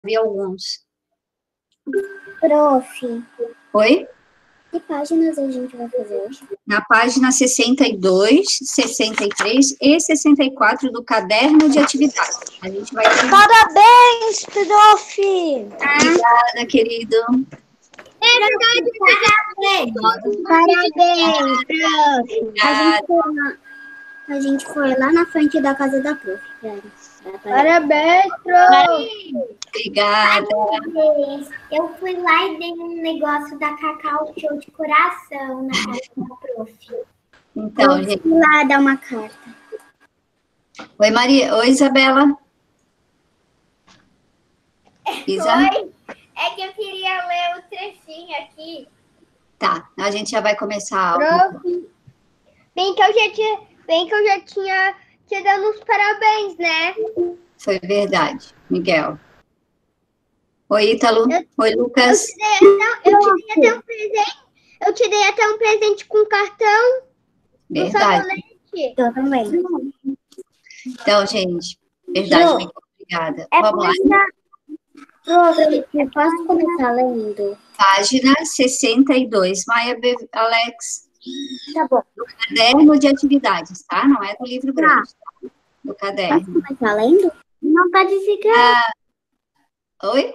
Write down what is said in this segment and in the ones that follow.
vi alguns. Prof, Oi? que páginas a gente vai fazer hoje? Na página 62, 63 e 64 do caderno de atividade. A gente vai ter... Parabéns, prof! Obrigada, querido. É verdade, Parabéns, prof. Obrigada. A gente foi lá na frente da casa da prof. Parabéns, prof! Obrigada. Eu fui lá e dei um negócio da Cacau Show de coração na casa da prof. Então, Eu gente. fui lá dar uma carta. Oi, Maria. Oi, Isabela. Isa? Oi, é que eu queria ler o trechinho aqui. Tá, a gente já vai começar a aula. Prof, bem que eu já tinha te dado os parabéns, né? Foi verdade, Miguel. Oi, Ítalo. Oi, Lucas. Eu te dei até um presente com cartão no Verdade. sabonete. Eu também. Então, gente, verdade, Miguel. Obrigada. É Vamos lá. Prof, eu posso começar lendo? Página 62. Maia, Alex. Tá bom. Do caderno de atividades, tá? Não é do livro grande, tá? Do caderno. Posso começar lendo? Não tá desligado. Oi?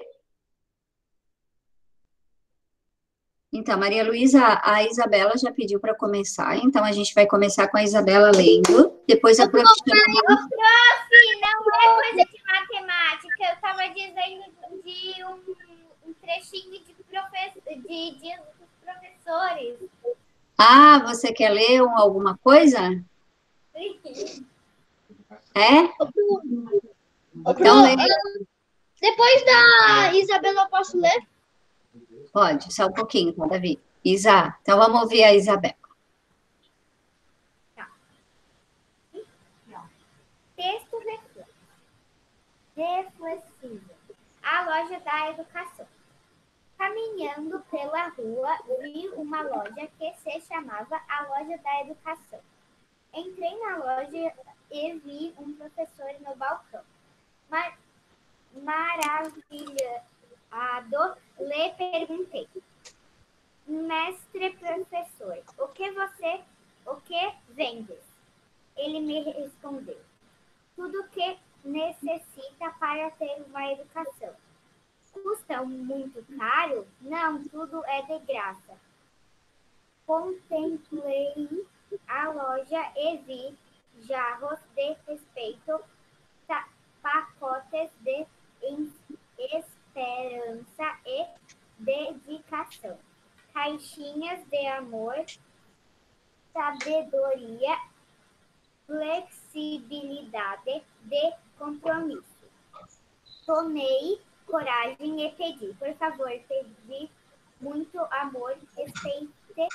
Então, Maria Luísa, a Isabela já pediu para começar, então a gente vai começar com a Isabela lendo, depois a professora... Prof, não é coisa de matemática, eu estava dizendo de um trechinho de dias dos professores. Ah, você quer ler alguma coisa? É? Então, lê. Depois da Isabela, eu posso ler? Pode, só um pouquinho, tá, Davi? Isa, então vamos ouvir a Isabela. Texto reflexivo. A loja da educação. Caminhando pela rua, vi uma loja que se chamava a Loja da Educação. Entrei na loja e vi um professor no balcão. Maravilhado, lhe perguntei. Mestre professor, o que vendes? Ele me respondeu. Tudo que necessita para ter uma educação. Custa muito caro? Não, tudo é de graça. Contemplei a loja e vi jarros de respeito, pacotes de esperança e dedicação, caixinhas de amor, sabedoria, flexibilidade, de compromisso. Tomei coragem e pedi, por favor, pedi muito amor, respeito,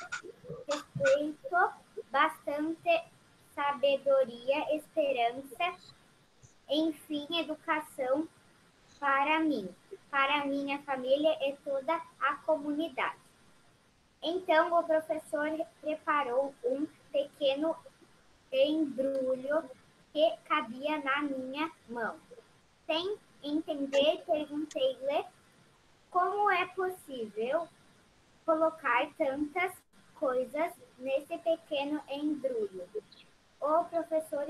bastante sabedoria, esperança, enfim, educação para mim, para minha família e toda a comunidade. Então, o professor preparou um pequeno embrulho que cabia na minha mão. Sem entender, perguntei-lhe como é possível colocar tantas coisas nesse pequeno embrulho. O professor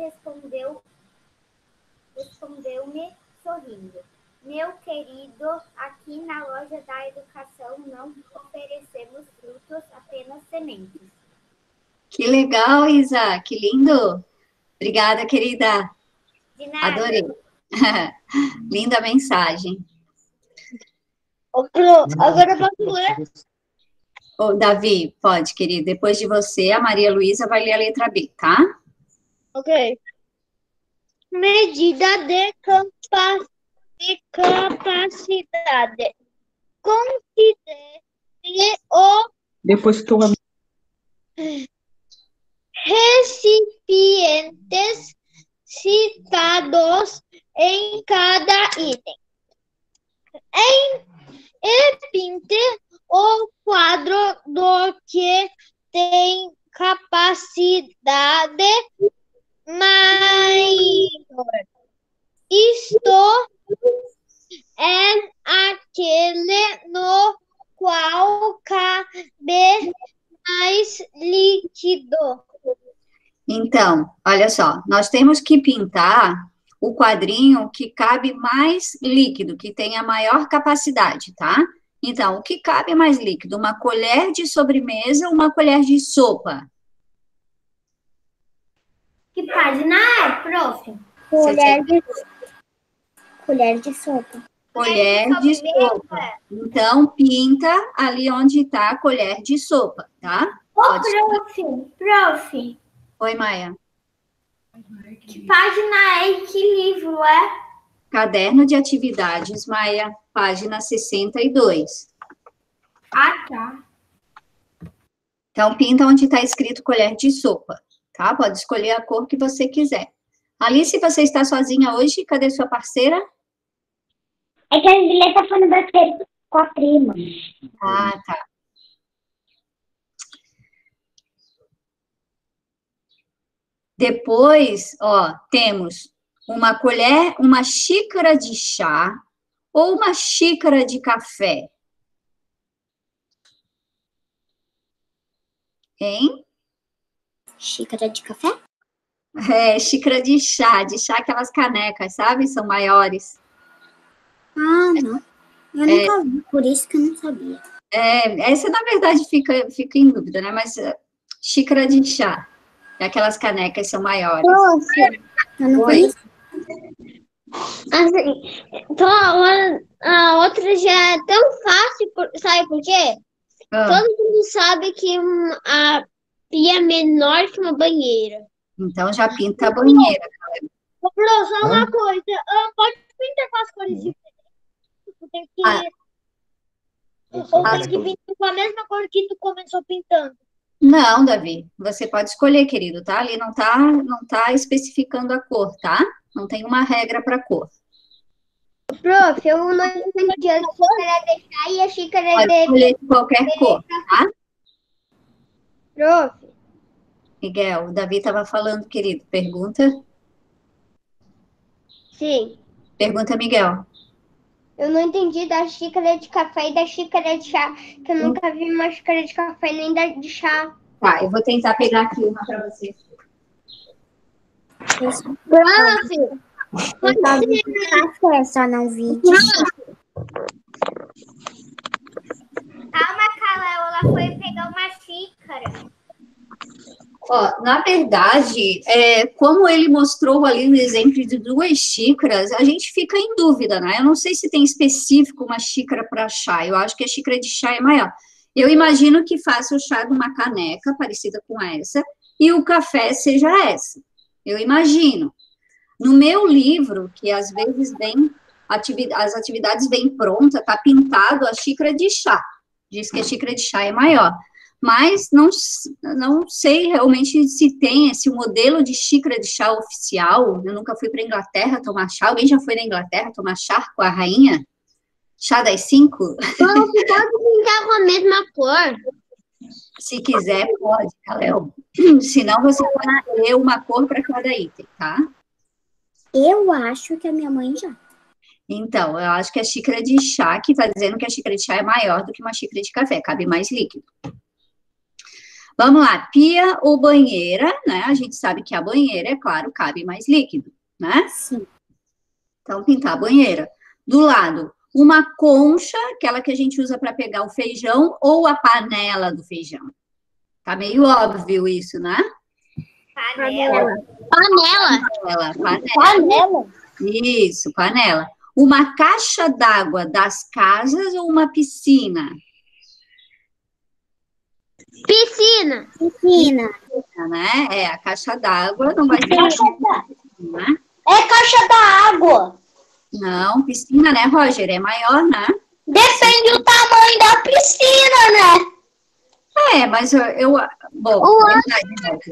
respondeu-me sorrindo. Meu querido, aqui na loja da educação não oferecemos frutos, apenas sementes. Que legal, Isa, que lindo. Obrigada, querida. De nada. Adorei. Linda mensagem. Agora eu posso ler? Ô, Davi, pode, querido. Depois de você, a Maria Luísa vai ler a letra B, tá? Ok. Medida de capacidade. Considere o Depois que tu recipientes citados em cada item. E pinte o quadro do que tem capacidade maior. Isto é Então, olha só, nós temos que pintar o quadrinho que cabe mais líquido, que tenha maior capacidade, tá? Então, o que cabe mais líquido? Uma colher de sobremesa ou uma colher de sopa? Que página é, prof? Colher de sopa. Colher de sopa. Então, pinta ali onde está a colher de sopa, tá? Ô, Pode- prof, Oi, Maia. que página é e que livro é? Caderno de atividades, Maia, página 62. Ah, tá. Então, pinta onde está escrito colher de sopa, tá? Pode escolher a cor que você quiser. Alice, você está sozinha hoje? Cadê sua parceira? É que a Julieta tá falando brasileiro com a prima. Ah, tá. Depois, ó, temos uma colher, uma xícara de chá ou uma xícara de café. Hein? Xícara de café? É, xícara de chá aquelas canecas, sabe? São maiores. Ah, não. Eu nunca vi, por isso que eu não sabia. Essa, na verdade, fica em dúvida, né? Mas xícara de chá. Aquelas canecas são maiores. Nossa, eu não Oi. conheço. Assim, então a outra já é tão fácil, sabe por quê? Ah, Todo mundo sabe que a pia é menor que uma banheira. então já pinta a banheira. Pro, só uma coisa, pode pintar com as cores diferentes? Tem que, Ah. ou tem que pintar com a mesma cor que tu começou pintando? Não, Davi, você pode escolher, querido, tá? Ali não tá especificando a cor, tá? Não tem uma regra para cor. Prof, eu não entendi a xícara de chá e a xícara Pode escolher de qualquer cor, tá? Prof, Miguel, o Davi estava falando, querido. Pergunta, sim. Miguel. Eu não entendi da xícara de café e da xícara de chá, que eu nunca vi uma xícara de café nem da de chá. Tá, eu vou tentar pegar aqui uma para você. Prof, pode ser café, só não vi de chá. Calma, Caléu, ela foi pegar uma xícara. Ó, na verdade, como ele mostrou ali no exemplo de 2 xícaras, a gente fica em dúvida, né? Eu não sei se tem específico uma xícara para chá, eu acho que a xícara de chá é maior. Eu imagino que faça o chá de uma caneca parecida com essa, e o café seja essa. Eu imagino. No meu livro, que às vezes as atividades vêm pronta, tá pintado a xícara de chá. Diz que a xícara de chá é maior. Mas não sei realmente se tem esse modelo de xícara de chá oficial. Eu nunca fui para a Inglaterra tomar chá. Alguém já foi na Inglaterra tomar chá com a rainha? Chá das 5? Prof, pode pintar com a mesma cor. Se quiser, pode, Caléu. Senão, você pode escolher uma cor para cada item, tá? Eu acho que a minha mãe já. Então, eu acho que a xícara de chá, que está dizendo que a xícara de chá é maior do que uma xícara de café, cabe mais líquido. Vamos lá, pia ou banheira, né? A gente sabe que a banheira, é claro, cabe mais líquido, né? Sim. Então, pintar a banheira. Do lado, uma concha, aquela que a gente usa para pegar o feijão, ou a panela do feijão. Tá meio óbvio isso, né? Panela. Panela? Isso, panela. Uma caixa d'água das casas ou uma piscina? Piscina. Né? A caixa d'água não vai ser né? É caixa d'água. Não, piscina, né, Roger? É maior, né? Depende do tamanho da piscina, né? Mas eu bom, verdade,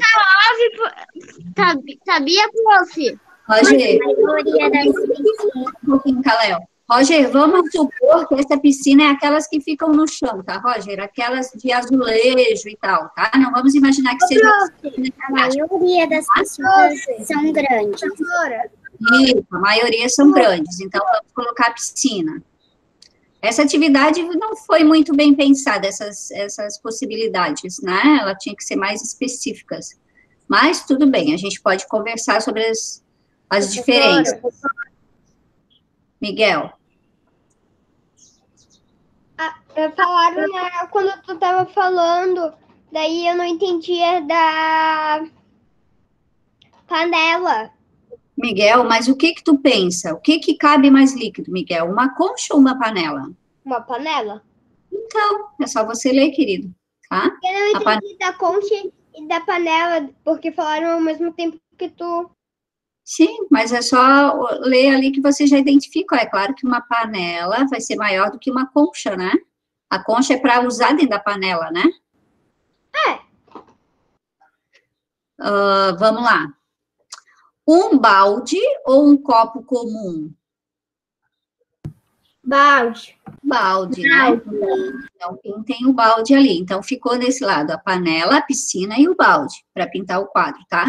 Sabia, prof? Roger, maioria das um pouquinho, Caléu. Roger, vamos supor que essa piscina é aquelas que ficam no chão, tá, Roger? Aquelas de azulejo e tal, tá? Não vamos imaginar que seja... A maioria das pessoas são grandes. Isso, a maioria são grandes, então vamos colocar a piscina. Essa atividade não foi muito bem pensada, essas possibilidades, né? Ela tinha que ser mais específicas. Mas tudo bem, a gente pode conversar sobre as diferenças. Miguel. Falaram, né, quando tu tava falando, daí eu não entendia da panela. Miguel, mas o que que tu pensa? O que que cabe mais líquido, Miguel? Uma concha ou uma panela? Uma panela? Então, é só você ler, querido, tá? Eu não entendi da concha e da panela, porque falaram ao mesmo tempo que tu... Sim, mas é só ler ali que você já identifica. É claro que uma panela vai ser maior do que uma concha, né? A concha é para usar dentro da panela, né? Vamos lá. Um balde ou um copo comum? Balde. Balde, né? Então, pintem o balde ali. Então, ficou nesse lado a panela, a piscina e o balde, para pintar o quadro, tá?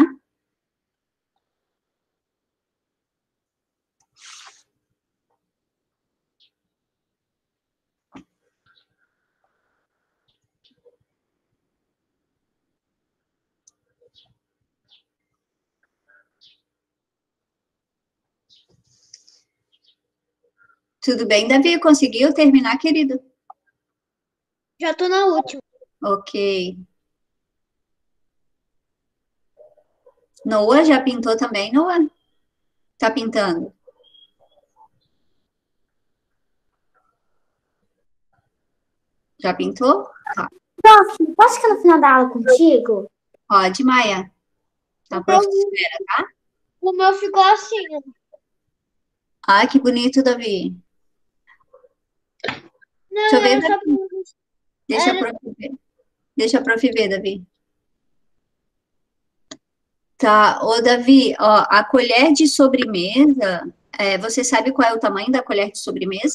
Tudo bem, Davi? Conseguiu terminar, querido? Já tô na última. Ok. Noah já pintou também, Noah? Tá pintando? Já pintou? Tá. Prof, posso ficar no final da aula contigo? Pode, Maia. Tá, prof, espera, tá? O meu ficou assim. Ai, que bonito, Davi. Deixa eu ver, Davi. Deixa a prof ver. Deixa a prof ver, Davi. Tá, ô Davi, ó, a colher de sobremesa, você sabe qual é o tamanho da colher de sobremesa?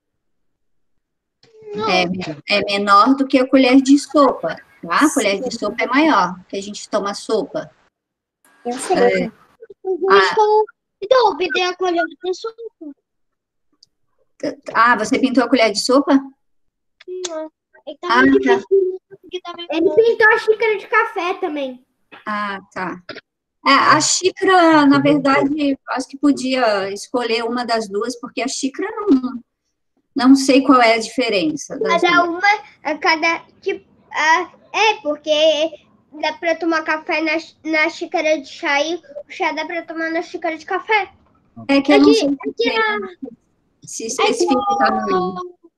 É menor do que a colher de sopa, tá? A colher de sopa é maior, que a gente toma sopa. Eu sei. Então, eu pintei a colher de sopa. Ah, você pintou a colher de sopa? Não. Ah, tá. Ele pintou a xícara de café também. Ah, tá. A xícara, na verdade, acho que podia escolher uma das duas, porque a xícara não sei qual é a diferença das Cada duas. uma, tipo, porque dá pra tomar café na xícara de chá e o chá dá pra tomar na xícara de café. É que eu não sei se especifica o tamanho.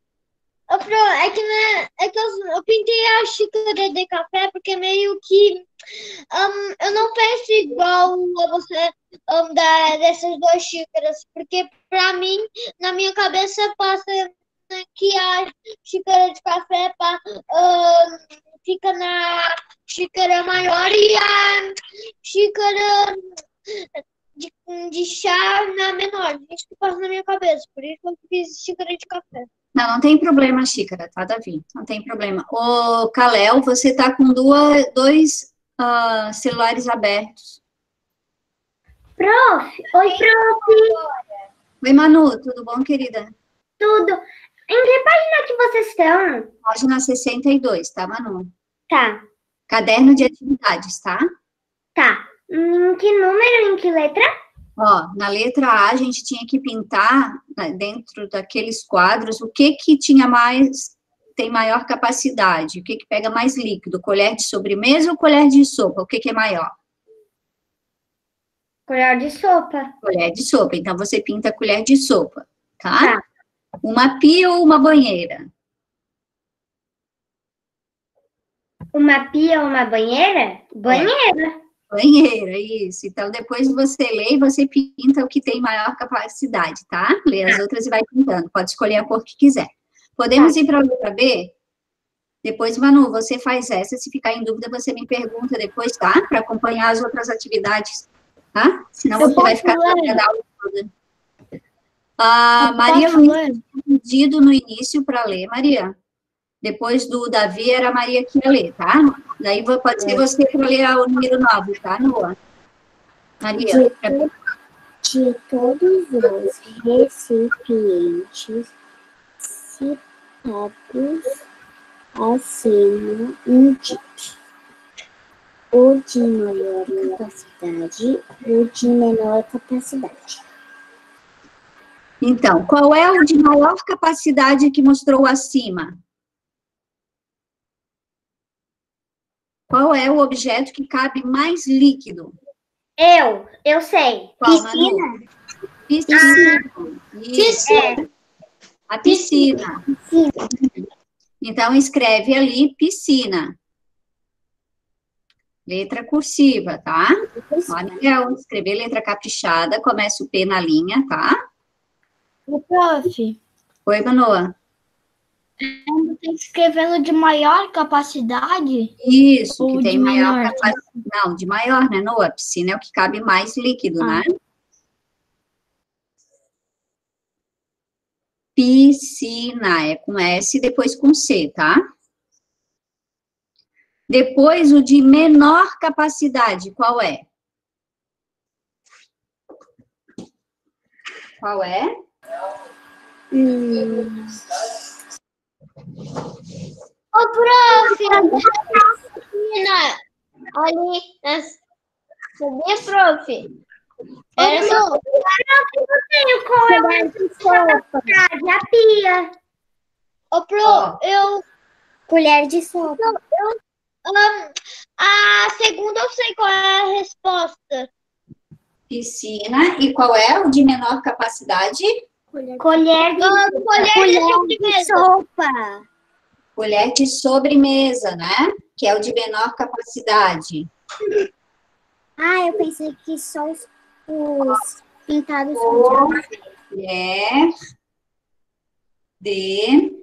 Eu pintei a xícara de café porque meio que eu não penso igual a você dessas duas xícaras, porque pra mim, na minha cabeça, passa que a xícara de café fica na xícara maior e a xícara de chá na menor. Isso que passa na minha cabeça, por isso eu fiz xícara de café. Não tem problema, xícara, tá, Davi? Não tem problema. Ô, Kalel, você tá com dois celulares abertos. Prof, oi, prof. Oi, Manu, tudo bom, querida? Tudo. Em que página que vocês estão? Página 62, tá, Manu? Tá, Caderno de atividades, tá? tá. Em que número, em que letra? Ó, na letra A, a gente tinha que pintar, né, dentro daqueles quadros, o que tem maior capacidade, o que pega mais líquido, colher de sobremesa ou colher de sopa, o que é maior? Colher de sopa. Colher de sopa, então você pinta a colher de sopa, tá? Tá. Uma pia ou uma banheira? Uma pia ou uma banheira? Banheira. Banheira, isso. Então, depois você lê e você pinta o que tem maior capacidade, tá? Lê as outras e vai pintando. Pode escolher a cor que quiser. Podemos ir para a letra B? Depois, Manu, você faz essa. Se ficar em dúvida, você me pergunta depois, tá? Para acompanhar as outras atividades, tá? Senão você vai ficar da aula toda. Maria Luísa tinha pedido no início para ler, Maria. Depois do Davi, era a Maria que ia ler, tá? Daí pode ser você para ler o número 9, tá, Noah? Maria. De todos os recipientes citados acima, indique O de maior capacidade, o de menor capacidade. Então, qual é o de maior capacidade que mostrou acima? Qual é o objeto que cabe mais líquido? Eu sei. Qual, Manu? Piscina. Isso. A piscina. Então, escreve ali piscina. Letra cursiva, tá? Miguel, escrever letra caprichada, começa o P na linha, tá? O prof, Oi, Manoa. tem que escrevendo de maior capacidade? Isso, Ou que tem de maior menor? capacidade. Não, de maior, né, Noa? Piscina é o que cabe mais líquido, né? Piscina, é com S, depois com C, tá? Depois, o de menor capacidade, qual é? Qual é? Ô, prof, piscina, ali, sabia, prof? Era só... Qual é a capacidade? A pia. Ô, prof, Colher de sopa. a segunda eu sei qual é a resposta. Piscina. E qual é o de menor capacidade? Colher de sopa. Colher de sobremesa, né? Que é o de menor capacidade. Eu pensei que só os pintados com Colher de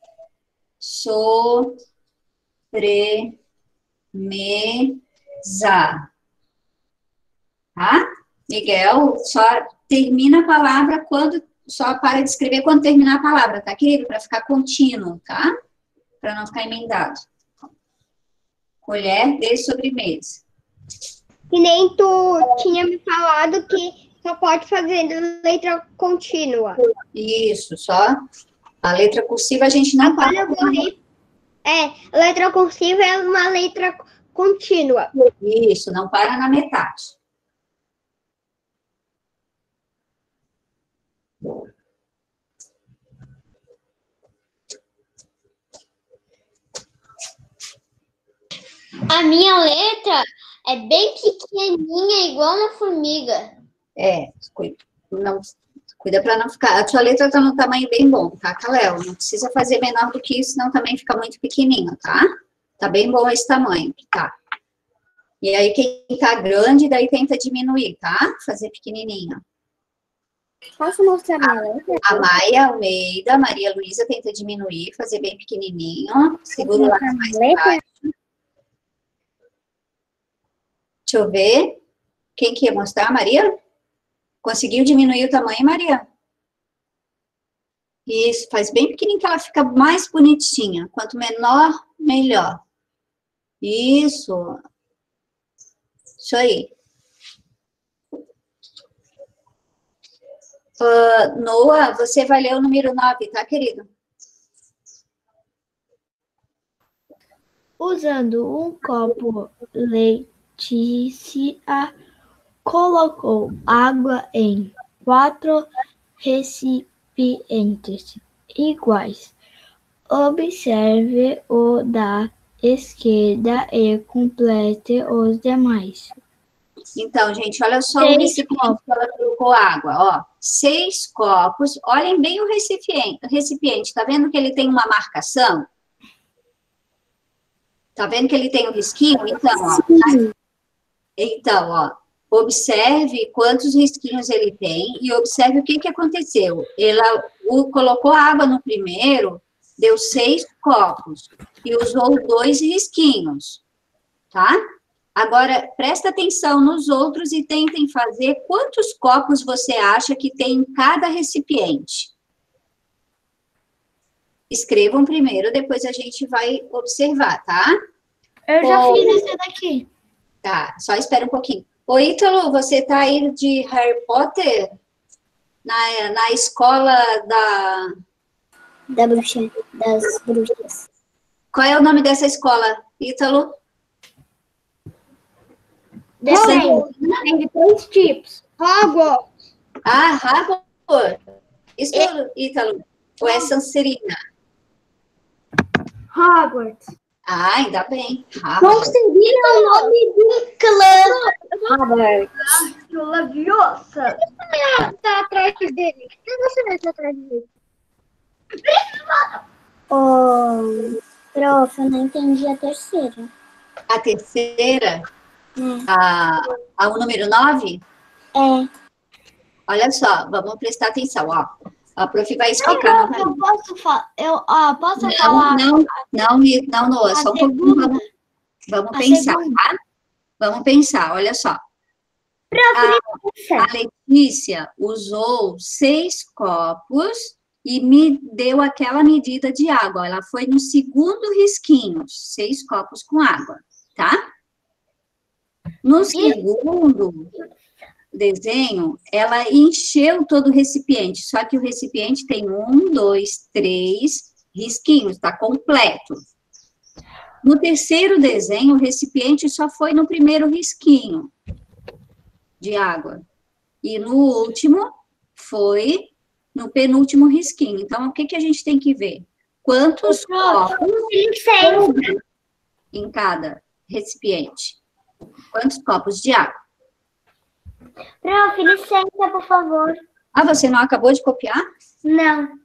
sobremesa. Tá? Miguel, só termina a palavra quando... Só para de escrever quando terminar a palavra, tá, querido? Para ficar contínuo, tá? Para não ficar emendado. Colher de sobremesa. Que nem tu tinha me falado que só pode fazer letra contínua. Isso, só a letra cursiva a gente não para. Letra cursiva é uma letra contínua. Isso, não para na metade. A minha letra é bem pequenininha, igual uma formiga. Cuida para não ficar... A sua letra tá no tamanho bem bom, tá, Caléo? Não precisa fazer menor do que isso, senão também fica muito pequenininho, tá? Tá bem bom esse tamanho, tá? E aí, quem tá grande, daí tenta diminuir, tá? Fazer pequenininho. Posso mostrar minha letra? A Maia Almeida, Maria Luísa, tenta diminuir, fazer bem pequenininho. Segura o lápis mais baixo. Deixa eu ver. Quem que ia mostrar? Maria? Conseguiu diminuir o tamanho, Maria? Isso, faz bem pequenininho que ela fica mais bonitinha. Quanto menor, melhor. Isso. Isso aí. Noah, você vai ler o número 9, tá, querido? Usando um copo, Letícia colocou água em 4 recipientes iguais. Observe o da esquerda e complete os demais. Então, gente, olha só o recipiente que ela colocou água, ó. 6 copos. Olhem bem o recipiente. Tá vendo que ele tem uma marcação? Tá vendo que ele tem um risquinho? Então, ó, observe quantos risquinhos ele tem e observe o que aconteceu. Ela colocou água no primeiro, deu 6 copos e usou 2 risquinhos, tá? Agora, presta atenção nos outros e tentem fazer quantos copos você acha que tem em cada recipiente. Escrevam primeiro, depois a gente vai observar, tá? Eu já fiz esse daqui. Tá, só espera um pouquinho. Ô, Ítalo, você tá aí de Harry Potter? Na escola Das bruxas. Qual é o nome dessa escola, Ítalo? Tem de 3 tipos. Água. Ah, Hagrid. Isso, Ítalo. Ou é Sonserina? Hogwarts. Ah, ainda bem. Sonserina é o nome do clã. Hogwarts. Laviosa. Tá atrás dele. Quem você tá atrás dele? Ô, prof, eu não entendi a terceira. A terceira, É. o número 9? É. Olha só, vamos prestar atenção, ó. A prof vai explicar. Eu posso falar. Posso Não, falar? não, Noah, só um pouquinho. Vamos pensar, tá? Vamos pensar, olha só. A Letícia usou 6 copos e me deu aquela medida de água. Ela foi no segundo risquinho, 6 copos com água, tá? No segundo desenho, ela encheu todo o recipiente, só que o recipiente tem 1, 2, 3 risquinhos, tá completo. No terceiro desenho, o recipiente só foi no primeiro risquinho de água. E no último, foi no penúltimo risquinho. Então, o que a gente tem que ver? Quantos copos em cada recipiente? Quantos copos de água? Prof, licença, por favor. Ah, você não acabou de copiar? Não.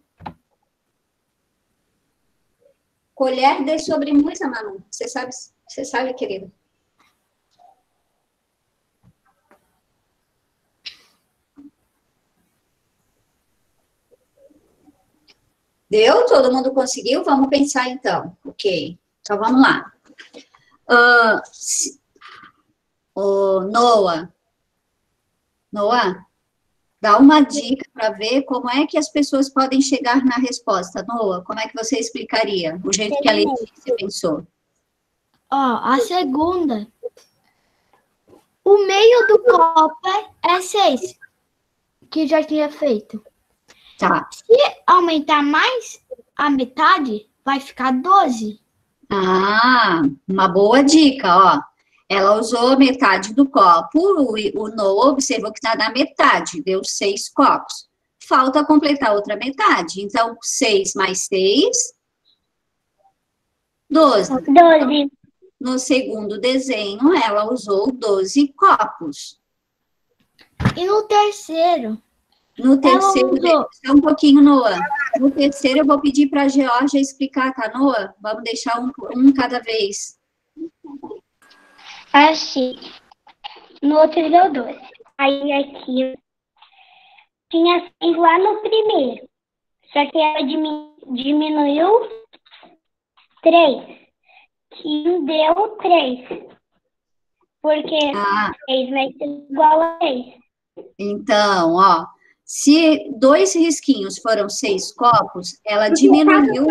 Colher de sobremesa, Manu. Você sabe, querida. Deu? Todo mundo conseguiu? Vamos pensar, então. Ok. Então, vamos lá. Noah, dá uma dica para ver como é que as pessoas podem chegar na resposta. Noah, como é que você explicaria? O jeito que a Letícia pensou. A segunda. O meio do copo é 6, que já tinha feito. Tá. Se aumentar mais a metade, vai ficar 12. Ah, uma boa dica, ó. Ela usou metade do copo, o Noah observou que está na metade, deu 6 copos. Falta completar outra metade. Então, 6 mais 6, 12. 12. No segundo desenho, ela usou 12 copos. E no terceiro? No terceiro, só um pouquinho, Noah. No terceiro, eu vou pedir para a Georgia explicar, tá, Noah? Vamos deixar um cada vez. Assim, no outro deu 12. Aí aqui tinha 6 lá no primeiro. Só que ela diminuiu 3. Que deu 3. Porque 6 mais 3 igual a 6. Então, ó, se 2 risquinhos foram 6 copos, ela diminuiu.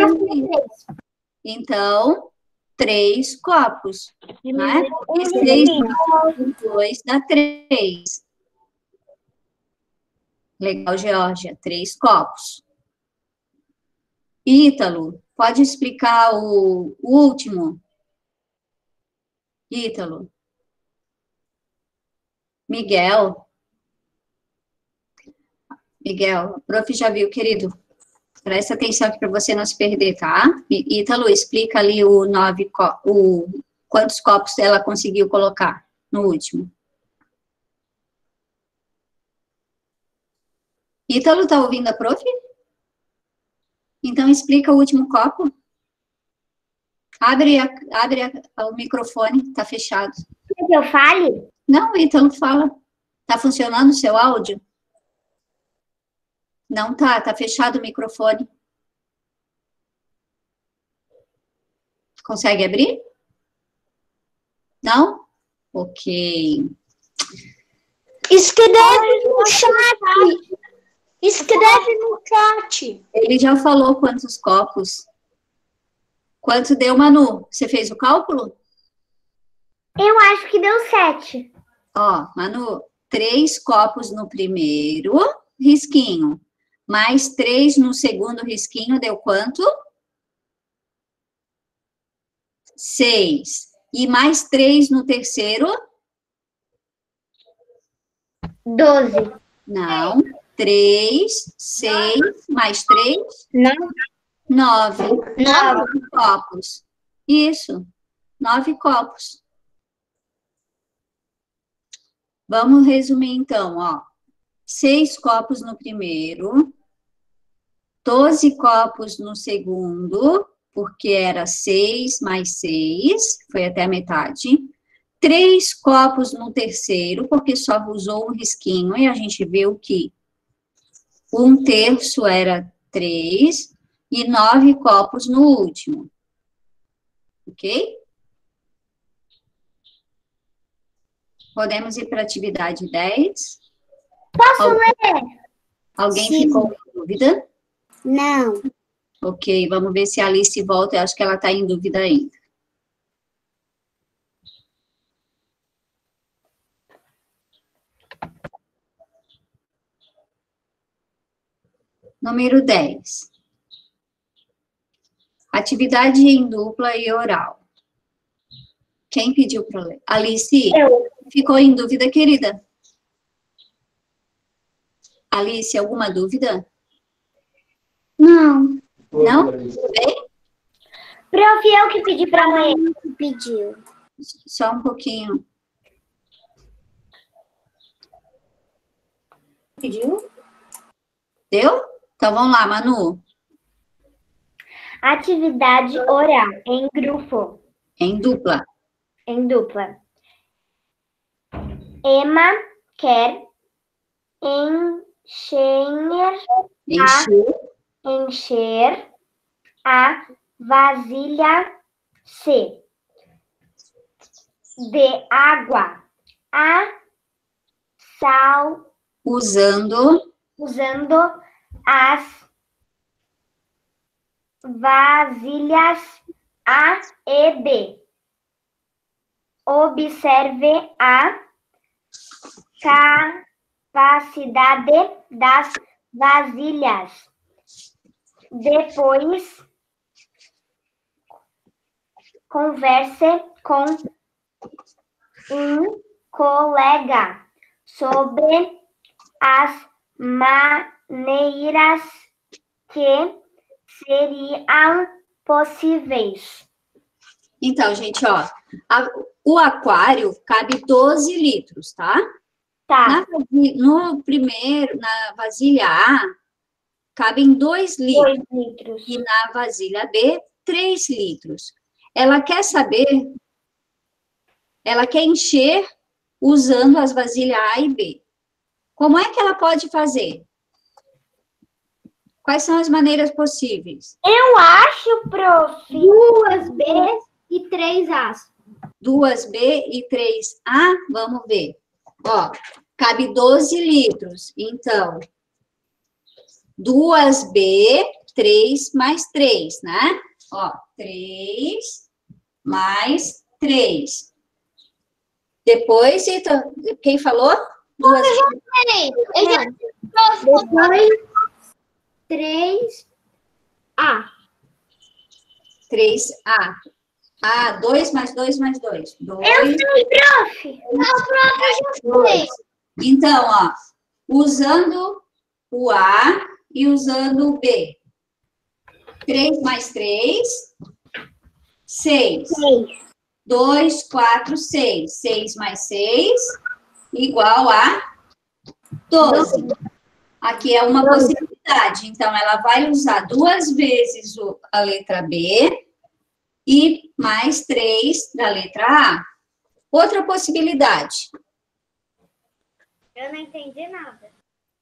Então, 3 copos, né? Porque 6 mais 2 dá 3. Legal, Georgia, 3 copos. Ítalo, pode explicar o último? Ítalo. Miguel, a prof já viu, querido. Presta atenção aqui para você não se perder, tá? Ítalo, explica ali quantos copos ela conseguiu colocar no último. Ítalo, tá ouvindo a prof? Então, explica o último copo. Abre o microfone, tá fechado. Quer que eu fale? Não, Ítalo, fala. Tá funcionando o seu áudio? Não tá fechado o microfone. Consegue abrir? Não? Ok. Escreve no chat. Escreve no chat. Ele já falou quantos copos. Quanto deu, Manu? Você fez o cálculo? Eu acho que deu 7. Ó, Manu, 3 copos no primeiro risquinho, mais 3 no segundo risquinho, deu quanto? 6. E mais 3 no terceiro? 12. Não. 3, 6, mais 3, 9. 9 copos. Isso. 9 copos. Vamos resumir, então, ó. 6 copos no primeiro, 12 copos no segundo, porque era 6 mais 6, foi até a metade. 3 copos no terceiro, porque só usou um risquinho, e a gente viu que 1/3 era 3, e 9 copos no último. Ok? Podemos ir para a atividade 10? Posso ler? Alguém Sim. ficou com dúvida? Não. Ok, vamos ver se a Alice volta. Eu acho que ela está em dúvida ainda. Número 10. Atividade em dupla e oral. Quem pediu para ler? Alice, Eu. ficou em dúvida, querida? Alice, alguma dúvida? Não. Não? Tudo bem? Prof, eu que pedi para ler. Pediu. Só um pouquinho. Pediu? Deu? Então, vamos lá, Manu. Atividade oral em grupo. Em dupla. Em dupla. Emma quer encher a vasilha C de água Usando usando as vasilhas A e B. Observe a capacidade das vasilhas. Depois, converse com um colega sobre as maneiras que seriam possíveis. Então, gente, ó, o aquário cabe 12 litros, tá? Tá, No primeiro, na vasilha A, cabem 2 litros. 2 litros. E na vasilha B, 3 litros. Ela quer saber, ela quer encher usando as vasilhas A e B. Como é que ela pode fazer? Quais são as maneiras possíveis? Eu acho, prof. 2 Bs e 3 As. 2B e 3A, vamos ver. Ó, cabe 12 litros. Então, 2B, 3 mais 3, né? Ó, 3 mais 3. Depois, então, quem falou? Duas... Depois, 3 A. 3A. Ah, 2 mais 2 mais 2. 2. Eu sei, prof. Dois. Então, ó, usando o A e usando o B. 3 mais 3, 6. 2, 4, 6. 6 mais 6, igual a 12. Aqui é uma possibilidade. Então, ela vai usar 2 vezes a letra B e mais 3 da letra A. Outra possibilidade. Eu não entendi nada.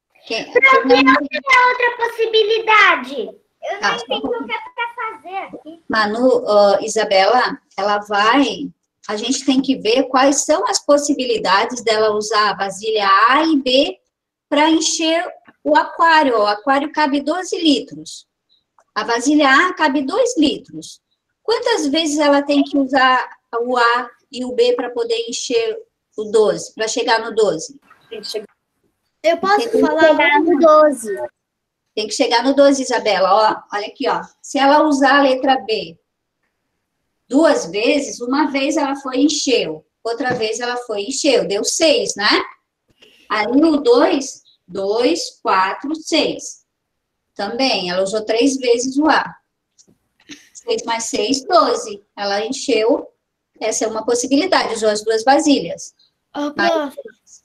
Outra possibilidade. Eu Tá, não entendi o que é para fazer aqui. Manu, Isabela, ela vai... A gente tem que ver quais são as possibilidades dela usar a vasilha A e B para encher o aquário. O aquário cabe 12 litros. A vasilha A cabe 2 litros. Quantas vezes ela tem que usar o A e o B para poder encher o 12, para chegar no 12? Eu posso falar Chegar no 12. Tem que chegar no 12, Isabela. Ó, olha aqui, ó. Se ela usar a letra B 2 vezes, uma vez ela foi e encheu, outra vez ela foi e encheu, deu 6, né? Aí o 2, 2, 4, 6. Também, ela usou 3 vezes o A. 6 mais 6, 12. Ela encheu, essa é uma possibilidade, usou as duas vasilhas. Ô, prof.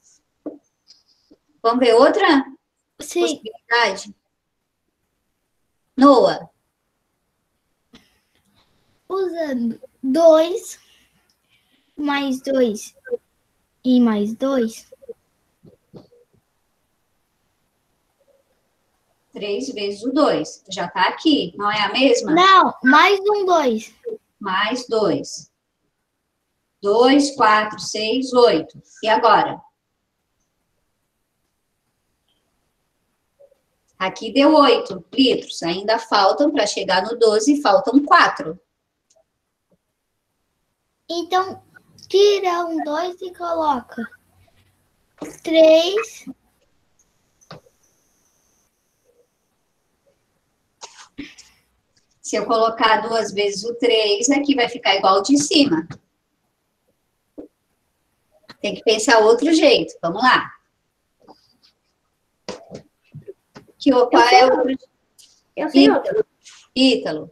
Vamos ver outra Sim. possibilidade? Noah. Usando 2 mais 2 e mais 2. 3 vezes o 2. Já está aqui, não é a mesma? Não, mais um 2. Mais 2. 2, 4, 6, 8. E agora? Aqui deu 8 litros. Ainda faltam, para chegar no 12, faltam 4. Então, tira um 2 e coloca 3. Se eu colocar 2 vezes o 3, aqui vai ficar igual ao de cima. Tem que pensar outro jeito. Vamos lá. Qual é o outro? Eu sei outro. Ítalo.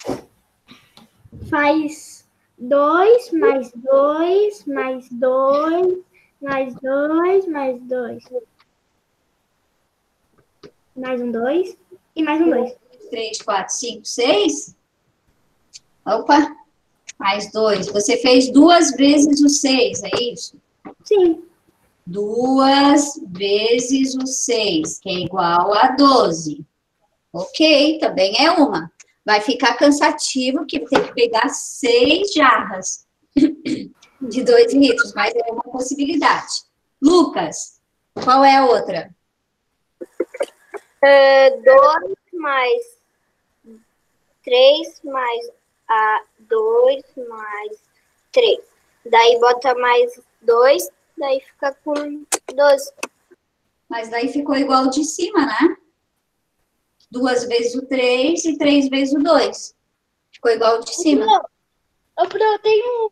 Faz 2 mais 2 mais 2 mais 2 mais 2. Mais um 2 e mais um 2. 3, 4, 5, 6. Opa, mais 2. Você fez 2 vezes o 6, é isso? Sim. 2 vezes o 6, que é igual a 12. Ok, também é uma. Vai ficar cansativo, que tem que pegar 6 jarras de 2 litros, mas é uma possibilidade. Lucas, qual é a outra? 2 mais 3 mais 2 mais 3. Daí bota mais 2, daí fica com 12. Mas daí ficou igual ao de cima, né? 2 vezes o 3 e 3 vezes o 2. Ficou igual ao de cima. Eu tenho...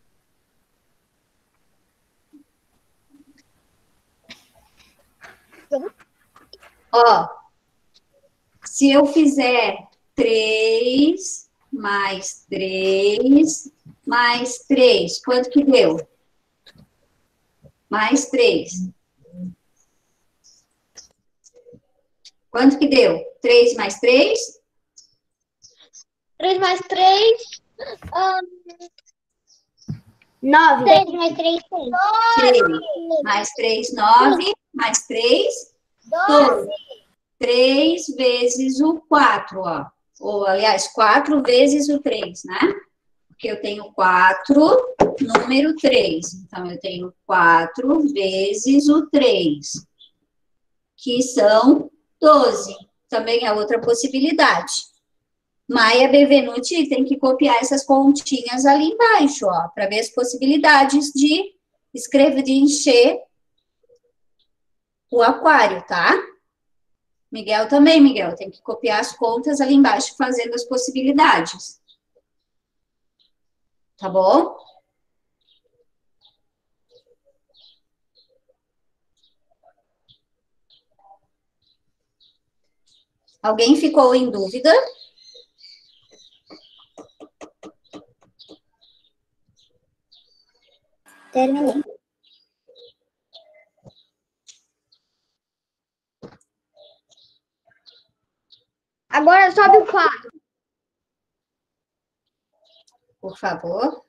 Ó, se eu fizer 3 mais 3 mais 3, quanto que deu? Mais 3. Quanto que deu? 3 mais 3? 3 mais 3... 9. 3 mais 3, 3. Mais 3, 9. Mais 3, 12. 3 vezes o 4, ó. Ou, aliás, 4 vezes o 3, né? Porque eu tenho 4, número 3. Então, eu tenho 4 vezes o 3, que são 12. Também é outra possibilidade. Maia Bevenuti tem que copiar essas continhas ali embaixo, ó, para ver as possibilidades de escrever, de encher o aquário, tá? Miguel também, Miguel, tem que copiar as contas ali embaixo, fazendo as possibilidades. Tá bom? Alguém ficou em dúvida? Terminei. Agora sobe o 4. Por favor.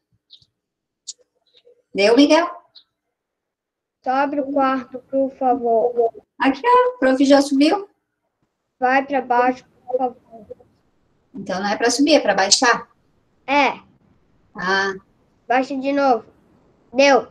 Deu, Miguel? Sobe o 4, por favor. Aqui, ó, o prof já subiu. Vai para baixo, por favor. Então, não é para subir, é para baixar. É, Ah, baixa de novo. Deu.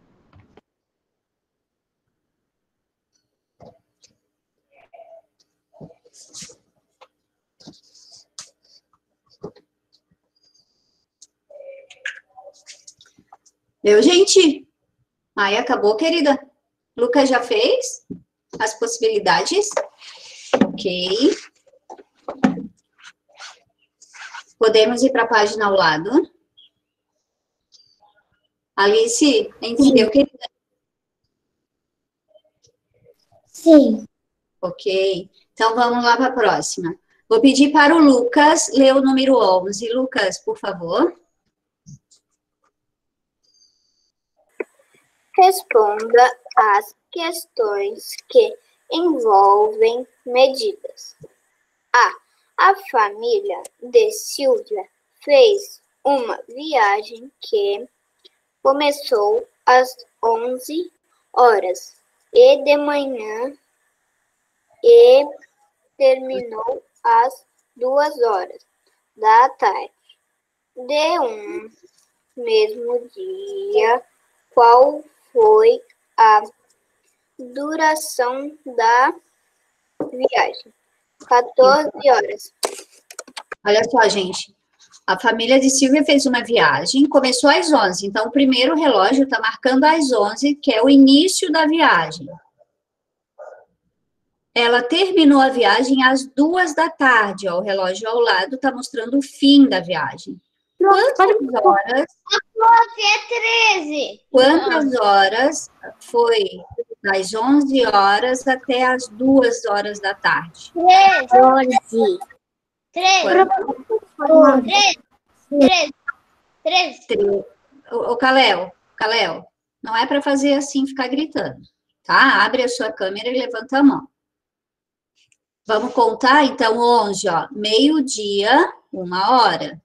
deu, gente? Aí acabou, querida. Lucas já fez as possibilidades? Ok. Podemos ir para a página ao lado. Alice, entendeu, querida? Sim. Ok. Então, vamos lá para a próxima. Vou pedir para o Lucas ler o número 11. Lucas, por favor. Responda às questões que envolvem medidas. A família de Silvia fez uma viagem que começou às 11 horas e de manhã e terminou às 2 horas da tarde de um mesmo dia. Qual foi a duração da viagem? 14 horas. Olha só, gente. A família de Silvia fez uma viagem, começou às 11. Então, o primeiro relógio está marcando às 11, que é o início da viagem. Ela terminou a viagem às 2 da tarde. Ó, o relógio ao lado está mostrando o fim da viagem. Quantas horas foi das 11 horas até as 2 horas da tarde? 12. 3. Ô, Caléo, não é para fazer assim, ficar gritando, tá? Abre a sua câmera e levanta a mão. Vamos contar, então, 11, ó. Meio-dia, 1 hora.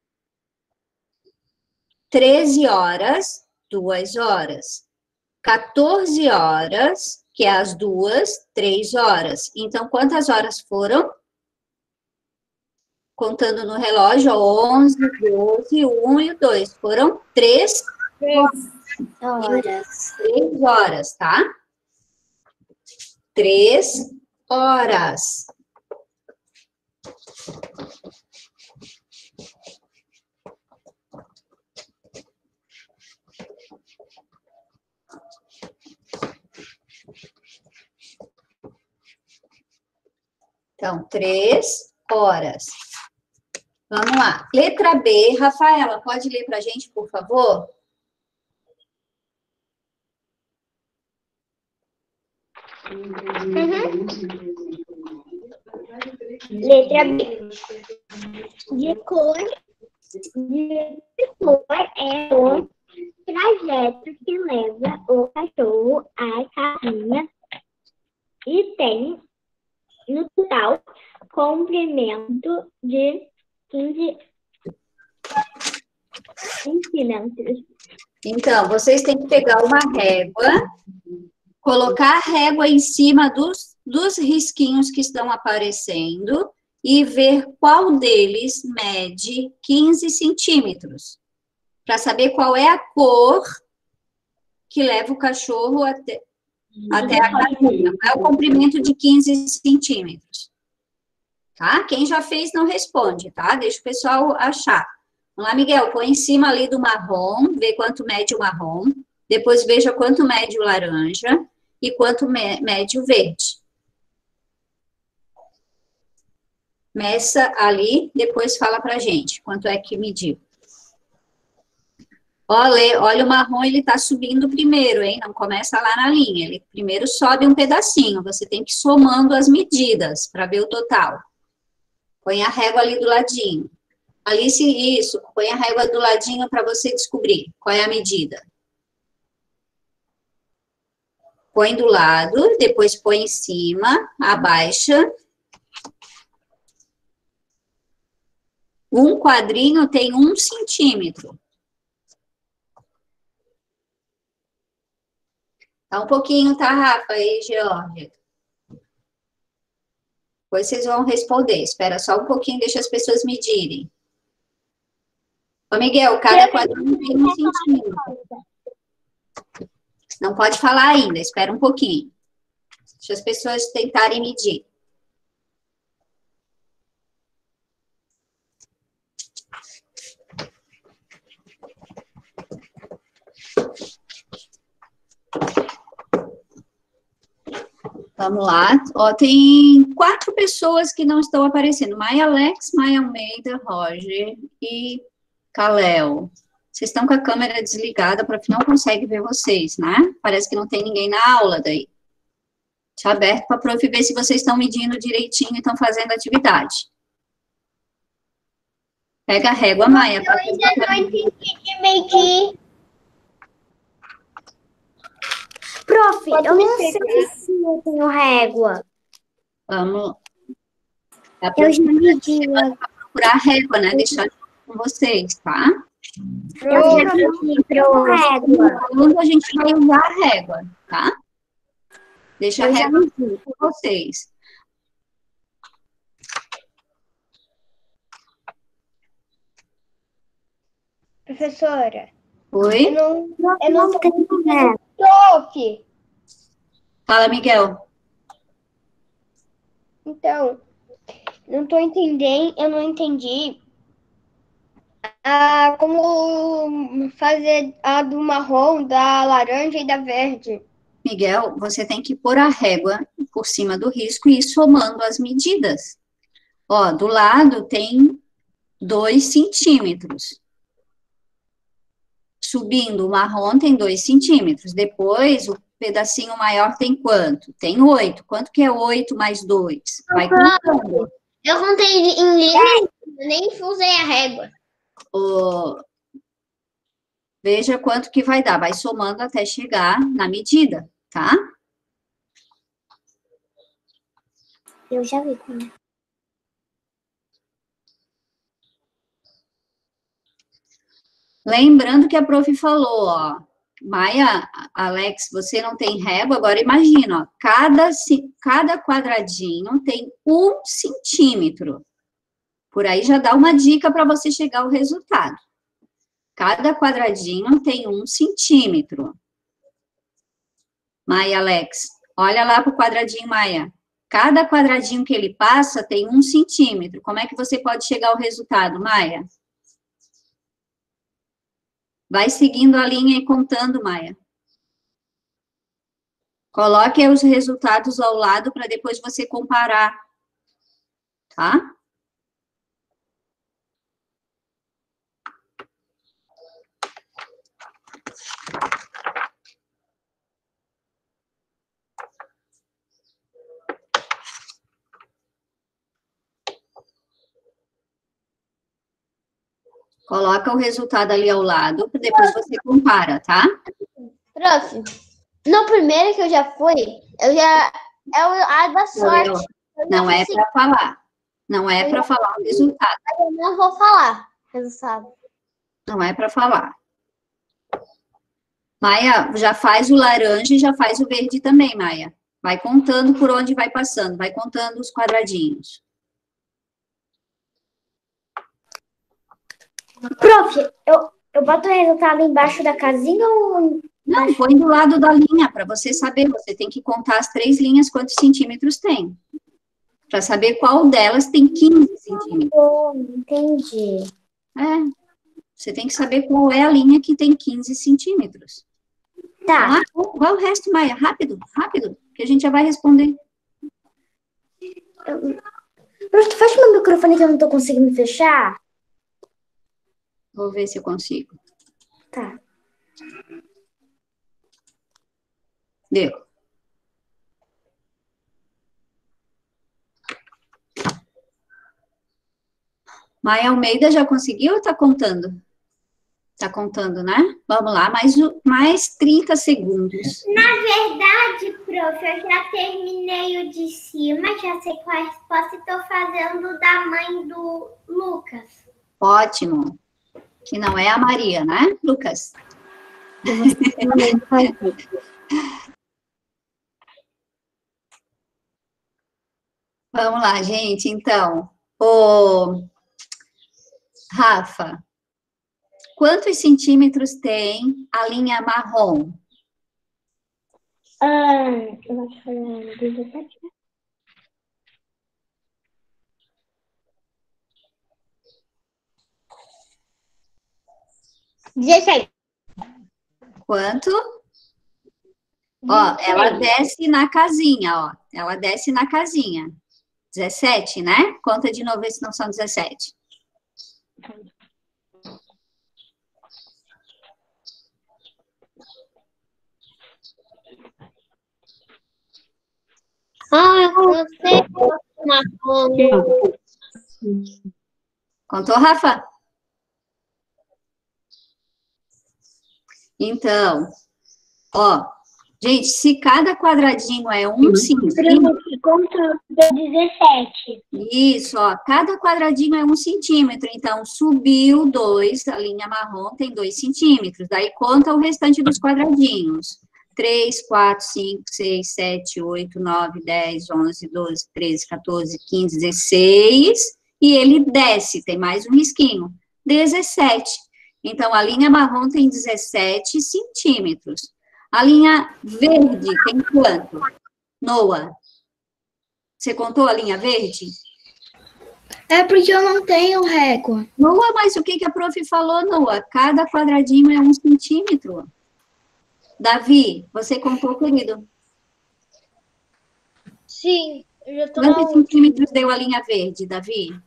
13 horas, 2 horas. 14 horas, que é as 2, 3 horas. Então, quantas horas foram? Contando no relógio, 11, 12, 1 e 2. Foram 3 horas. 3 horas, tá? 3 horas. Então, 3 horas. Vamos lá. Letra B. Rafaela, pode ler para a gente, por favor? Letra B. De cor é o trajeto que leva o cachorro à carrinha e tem, no total, comprimento de 15 centímetros. Então, vocês têm que pegar uma régua, colocar a régua em cima dos risquinhos que estão aparecendo e ver qual deles mede 15 centímetros. Para saber qual é a cor que leva o cachorro até a carrinha. É o comprimento de 15 centímetros. Tá? Quem já fez não responde, tá? Deixa o pessoal achar. Vamos lá, Miguel, põe em cima ali do marrom, vê quanto mede o marrom. Depois veja quanto mede o laranja e quanto mede o verde. Meça ali, depois fala pra gente quanto é que mediu. Olha o marrom, ele tá subindo primeiro, hein? Não começa lá na linha. Ele primeiro sobe um pedacinho. Você tem que ir somando as medidas para ver o total. Põe a régua ali do ladinho. Alice, isso. Põe a régua do ladinho para você descobrir qual é a medida. Põe do lado, depois põe em cima, abaixa. Um quadrinho tem 1 centímetro. Tá um pouquinho, tá, Rafa e Georgia? Depois vocês vão responder. Espera só um pouquinho, deixa as pessoas medirem. Ô, Miguel, cada quadrinho tem 1 centímetro. Não pode falar ainda, espera um pouquinho. Deixa as pessoas tentarem medir. Vamos lá. Ó, tem 4 pessoas que não estão aparecendo. Maia Alex, Maia Almeida, Roger e Caléo. Vocês estão com a câmera desligada, para que não consegue ver vocês, né? Parece que não tem ninguém na aula daí. Deixa aberto para a prof ver se vocês estão medindo direitinho e estão fazendo a atividade. Pega a régua, Maia. Eu ainda não entendi de medir. Prof, Pode eu me não sei explicar? se eu tenho régua. Vamos. A Eu prof já medi. vai procurar a régua, né? Deixar junto com vocês, tá? Eu já medi, régua. Quando a gente vai usar a régua, tá? Deixa a Eu já régua medi. com vocês. Professora, Oi? eu não tô tenho régua. prof. Fala, Miguel. Então, não tô entendendo, eu não entendi como fazer a do marrom, da laranja e da verde. Miguel, você tem que pôr a régua por cima do risco e ir somando as medidas. Ó, do lado tem 2 centímetros. Subindo o marrom tem 2 centímetros. Depois, o pedacinho maior tem quanto? Tem 8. Quanto que é 8 mais 2? Vai contando. Eu contei em linha, nem usei a régua. Ó, veja quanto que vai dar. Vai somando até chegar na medida, tá? Eu já vi como é. Lembrando que a prof falou, ó, Maia, Alex, você não tem régua, agora imagina, ó, cada quadradinho tem 1 centímetro. Por aí já dá uma dica para você chegar ao resultado. Cada quadradinho tem 1 centímetro. Maia, Alex, olha lá para o quadradinho, Maia. Cada quadradinho que ele passa tem 1 centímetro. Como é que você pode chegar ao resultado, Maia? Vai seguindo a linha e contando, Maia. Coloque os resultados ao lado para depois você comparar, tá? Coloca o resultado ali ao lado, para depois você compara, tá? Prof, no primeiro que eu já fui, é a da sorte. Não é para falar. Não é para falar o resultado. Eu não vou falar resultado. Não é para falar. Maia, já faz o laranja e já faz o verde também, Maia. Vai contando por onde vai passando, vai contando os quadradinhos. Prof, eu boto o resultado embaixo da casinha ou... Não, põe do lado da linha, para você saber. Você tem que contar as 3 linhas, quantos centímetros tem. Para saber qual delas tem 15 centímetros. Oh, entendi. É, você tem que saber qual é a linha que tem 15 centímetros. Tá. Qual o resto, Maia? Rápido, rápido, que a gente já vai responder. Prof, fecha meu microfone que eu não tô conseguindo fechar. Vou ver se eu consigo. Tá. Deu. Maia Almeida já conseguiu ou tá contando? Tá contando, né? Vamos lá, mais 30 segundos. Na verdade, prof, eu já terminei o de cima, já sei qual é a resposta e estou fazendo o da mãe do Lucas. Ótimo. Que não é a Maria, né, Lucas? Vamos lá, gente. Então, Rafa, quantos centímetros tem a linha marrom? Eu acho que é 17, né? Quanto? Ó, ela desce na casinha, ó. Ela desce na casinha. 17, né? Conta de novo, se não são 17. Eu sei uma coisa. Contou, Rafa? Então, ó, gente, se cada quadradinho é 1 centímetro, Conta 17. isso, ó, cada quadradinho é 1 centímetro, então subiu 2, a linha marrom tem 2 centímetros, daí conta o restante dos quadradinhos. 3, 4, 5, 6, 7, 8, 9, 10, 11, 12, 13, 14, 15, 16, e ele desce, tem mais um risquinho, 17. Então, a linha marrom tem 17 centímetros. A linha verde tem quanto? Noah, você contou a linha verde? É porque eu não tenho régua. Noah, mas o que a prof falou, Noah? Cada quadradinho é 1 centímetro. Davi, você contou, querido? Sim, eu já tô Quantos centímetros deu a linha verde, Davi?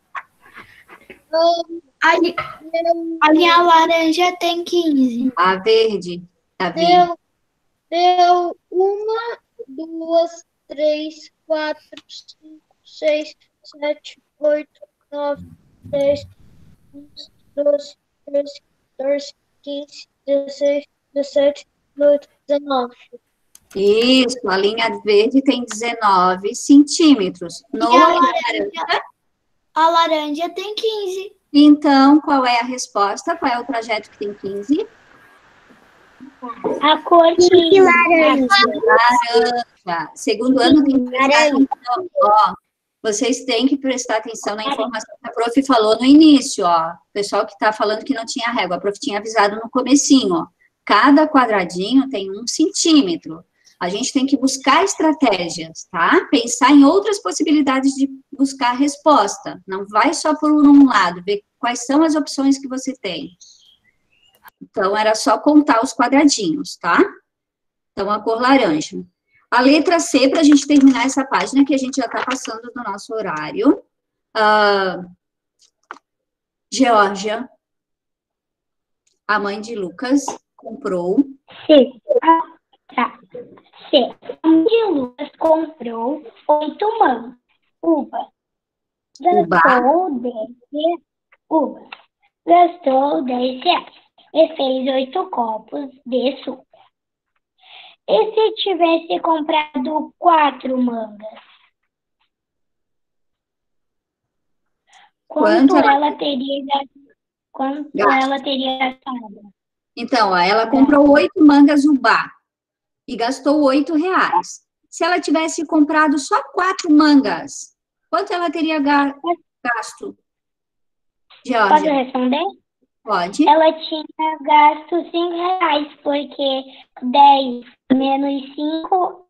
A linha laranja tem 15. A verde, Davi? Deu 1, 2, 3, 4, 5, 6, 7, 8, 9, 10, 11, 12, 13, 14, 15, 16, 17, 18, 19. Isso, a linha verde tem 19 centímetros. A laranja tem 15. Então, qual é a resposta? Qual é o trajeto que tem 15? A cor de laranja. Laranja. Segundo ano tem que prestar atenção. Ó, vocês têm que prestar atenção na informação que a prof falou no início, ó. O pessoal que está falando que não tinha régua, a prof tinha avisado no comecinho, ó. Cada quadradinho tem 1 centímetro. A gente tem que buscar estratégias, tá? Pensar em outras possibilidades de buscar resposta. Não vai só por um lado, ver quais são as opções que você tem. Então, era só contar os quadradinhos, tá? Então, a cor laranja. A letra C, para a gente terminar essa página, que a gente já está passando do nosso horário. Geórgia, a mãe de Lucas, comprou. C. A mãe de Lucas comprou 8 mãos. Gastou 10 reais e fez 8 copos de suco. E se tivesse comprado 4 mangas? Quanto ela teria gastado? Então, ó, ela comprou 8 mangas ubá e gastou 8 reais. Se ela tivesse comprado só 4 mangas, quanto ela teria gasto? Geórgia? Posso responder? Pode. Ela tinha gasto 5 reais, porque 10 menos 5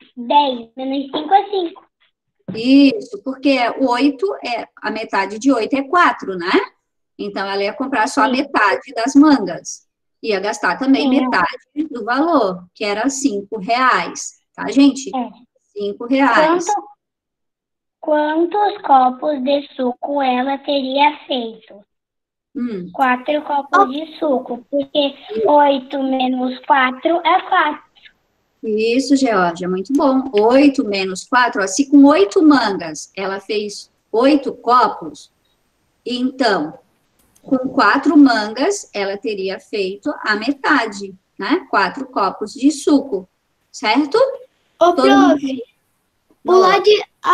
é 5. Isso, porque 8 a metade de 8 é 4, né? Então, ela ia comprar só a metade das mangas. Ia gastar também metade do valor, que era 5 reais. Tá, gente? 5 reais. Quantos copos de suco ela teria feito? 4 copos de suco, porque 8 menos 4 é 4. Isso, Geórgia, muito bom. 8 menos 4, ó, se com 8 mangas ela fez 8 copos, então, com 4 mangas, ela teria feito a metade, né? 4 copos de suco, certo? Ô, prof, o lado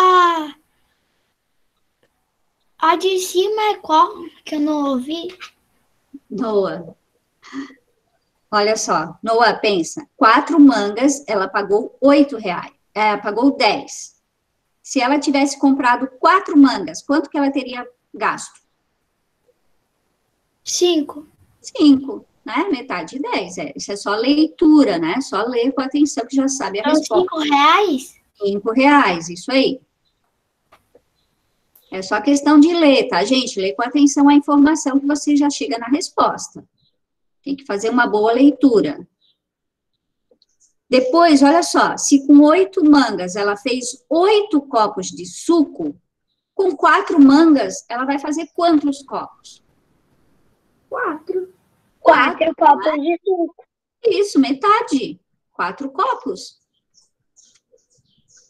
a de cima é qual? Que eu não ouvi. Noah. Olha só, Noah, pensa. 4 mangas, ela pagou 8 reais. Pagou 10. Se ela tivesse comprado 4 mangas, quanto que ela teria gasto? 5. 5, né? Metade de 10. Isso é só leitura, né? Só ler com atenção que já sabe a resposta. 5 reais? 5 reais, isso aí. É só questão de ler, tá, gente? Ler com atenção a informação que você já chega na resposta. Tem que fazer uma boa leitura. Depois, olha só, se com 8 mangas ela fez 8 copos de suco, com 4 mangas, ela vai fazer quantos copos? 4. 4 copos de suco. Isso, metade. 4 copos.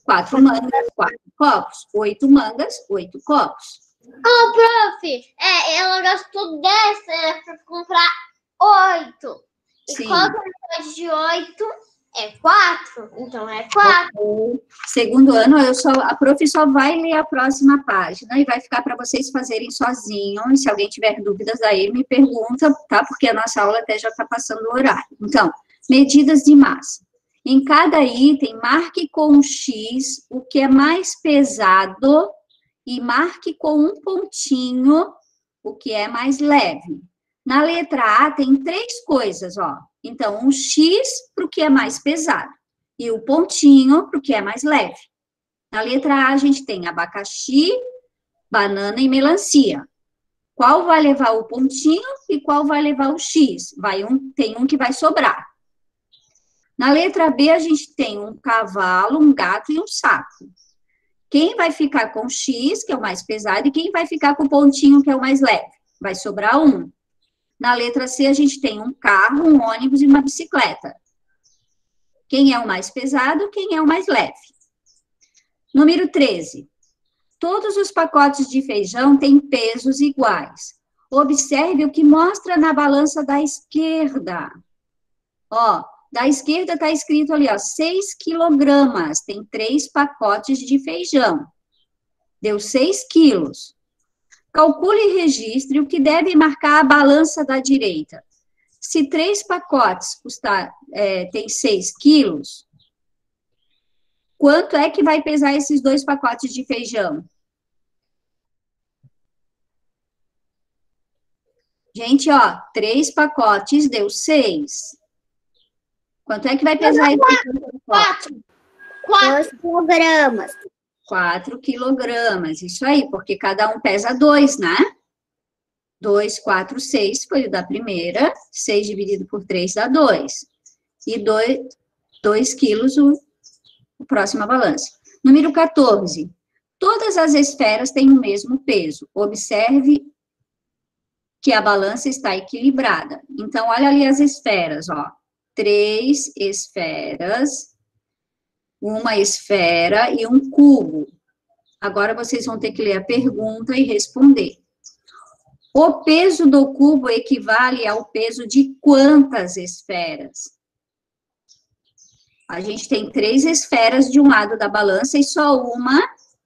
4 mangas, 4 copos. 8 mangas, 8 copos. Oh, prof, ela gastou 10 para comprar 8. E Sim. qual que é a metade de 8? É 4. Então, é 4. Segundo ano, a prof só vai ler a próxima página e vai ficar para vocês fazerem sozinhos. E se alguém tiver dúvidas aí, me pergunta, tá? Porque a nossa aula até já está passando o horário. Então, medidas de massa. Em cada item, marque com um X o que é mais pesado e marque com um pontinho o que é mais leve. Na letra A tem 3 coisas, ó. Então, um X para o que é mais pesado e o pontinho para o que é mais leve. Na letra A, a gente tem abacaxi, banana e melancia. Qual vai levar o pontinho e qual vai levar o X? Tem um que vai sobrar. Na letra B, a gente tem um cavalo, um gato e um sapo. Quem vai ficar com X, que é o mais pesado, e quem vai ficar com o pontinho, que é o mais leve? Vai sobrar um. Na letra C, a gente tem um carro, um ônibus e uma bicicleta. Quem é o mais pesado, quem é o mais leve? Número 13. Todos os pacotes de feijão têm pesos iguais. Observe o que mostra na balança da esquerda. Ó, da esquerda está escrito ali, ó, 6 quilogramas. Tem 3 pacotes de feijão. Deu 6 quilos. Calcule e registre o que deve marcar a balança da direita. Se 3 pacotes tem 6 quilos, quanto é que vai pesar esses 2 pacotes de feijão? Gente, ó, 3 pacotes deu 6. Quanto é que vai pesar esse 4 2 kg. 4 quilogramas, isso aí, porque cada um pesa 2, né? 2, 4, 6 foi o da primeira, 6 dividido por 3 dá 2. E 2 quilos o próximo balança. Número 14. Todas as esferas têm o mesmo peso. Observe que a balança está equilibrada. Então, olha ali as esferas, ó. 3 esferas, uma esfera e um cubo. Agora, vocês vão ter que ler a pergunta e responder. O peso do cubo equivale ao peso de quantas esferas? A gente tem 3 esferas de um lado da balança e só uma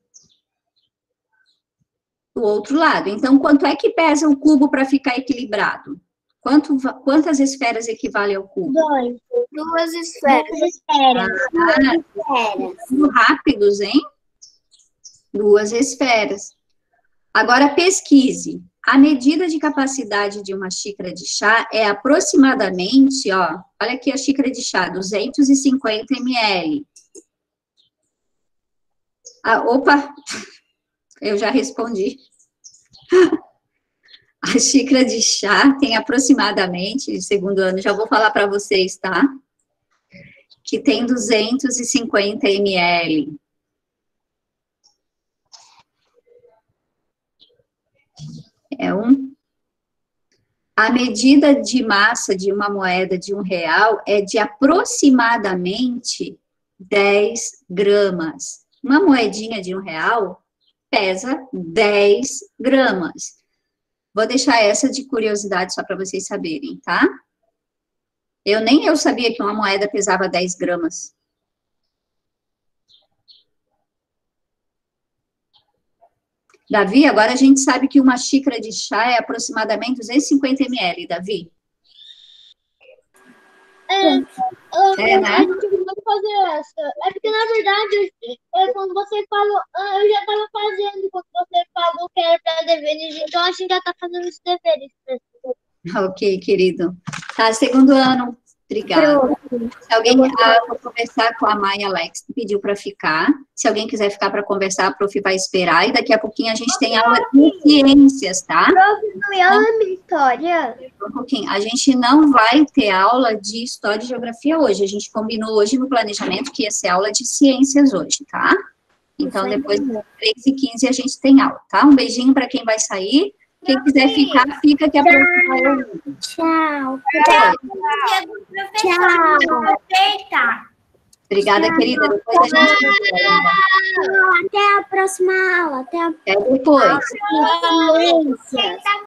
do outro lado. Então, quanto é que pesa o cubo para ficar equilibrado? Quantas esferas equivale ao cubo? 2. 2 esferas. 2 esferas. Muito rápidos, hein? 2 esferas. Agora, pesquise. A medida de capacidade de uma xícara de chá é aproximadamente, ó, olha aqui a xícara de chá, 250 ml. Opa, eu já respondi. A xícara de chá tem aproximadamente, segundo ano, já vou falar para vocês, tá? Que tem 250 ml. A medida de massa de uma moeda de R$1 é de aproximadamente 10 gramas. Uma moedinha de R$1 pesa 10 gramas. Vou deixar essa de curiosidade só para vocês saberem, tá? Nem eu sabia que uma moeda pesava 10 gramas. Davi, agora a gente sabe que uma xícara de chá é aproximadamente 250 ml, Davi. Né? A gente vai fazer essa. É porque, na verdade, quando você falou, eu já estava fazendo, quando você falou que era para deveres, então a gente já está fazendo os deveres. Ok, querido. Tá, segundo ano. Obrigada. Se alguém vou conversar com a Maia Alex, pediu para ficar. Se alguém quiser ficar para conversar, a prof vai esperar. E daqui a pouquinho a gente tem aula de ciências, tá? Prof, não é aula de história? Um pouquinho. A gente não vai ter aula de história e geografia hoje. A gente combinou hoje no planejamento que ia ser aula de ciências hoje, tá? Então, depois das 3h15 a gente tem aula, tá? Um beijinho para quem vai sair. Quem quiser ficar, fica, que a prof vai ouvir. Tchau. Tchau. Obrigada, querida. Depois a gente Até a próxima aula. Até depois. a ciência.